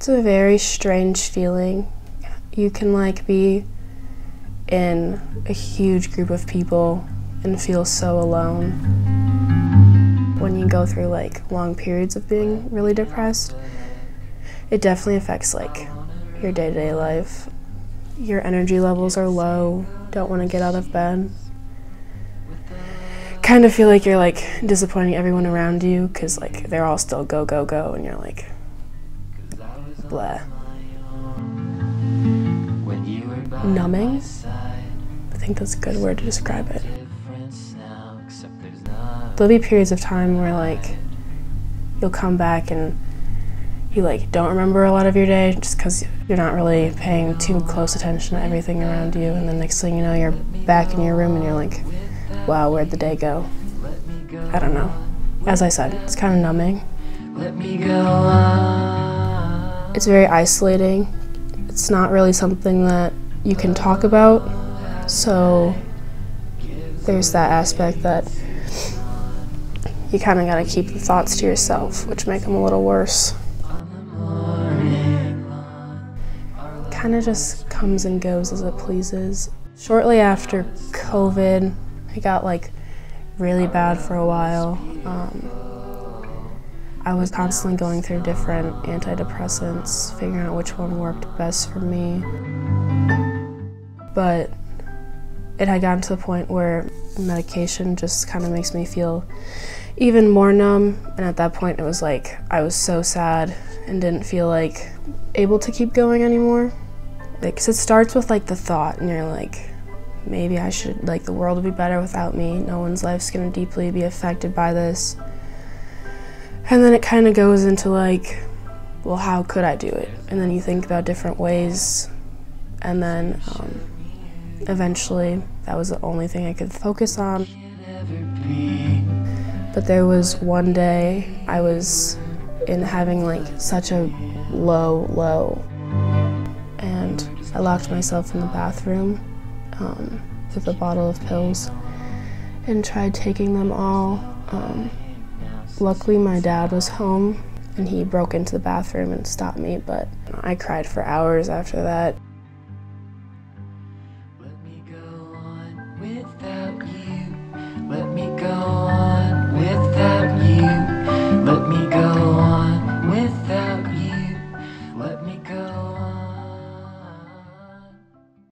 It's a very strange feeling. You can like be in a huge group of people and feel so alone. When you go through like long periods of being really depressed, it definitely affects like your day-to-day life. Your energy levels are low, don't want to get out of bed. Kind of feel like you're like disappointing everyone around you because like they're all still go, go, go, and you're like, blah. Numbing? I think that's a good word to describe it. There'll be periods of time where like you'll come back and you like don't remember a lot of your day just because you're not really paying too close attention to everything around you, and then next thing you know you're back in your room and you're like, wow, where'd the day go? I don't know. As I said, it's kind of numbing. It's very isolating. It's not really something that you can talk about, so there's that aspect that you kind of got to keep the thoughts to yourself, which make them a little worse. Kind of just comes and goes as it pleases. Shortly after COVID, it got like really bad for a while. I was constantly going through different antidepressants, figuring out which one worked best for me. But it had gotten to the point where medication just kind of makes me feel even more numb, and at that point it was like I was so sad and didn't feel like able to keep going anymore. Like, 'cause it starts with like the thought, and you're like, maybe I should, like, the world would be better without me. No one's life's gonna deeply be affected by this. And then it kind of goes into like, well, how could I do it? And then you think about different ways, and then eventually that was the only thing I could focus on. But there was one day I was having like such a low, and I locked myself in the bathroom with a bottle of pills and tried taking them all. Luckily my dad was home and he broke into the bathroom and stopped me, but I cried for hours after that. Let me go on without you.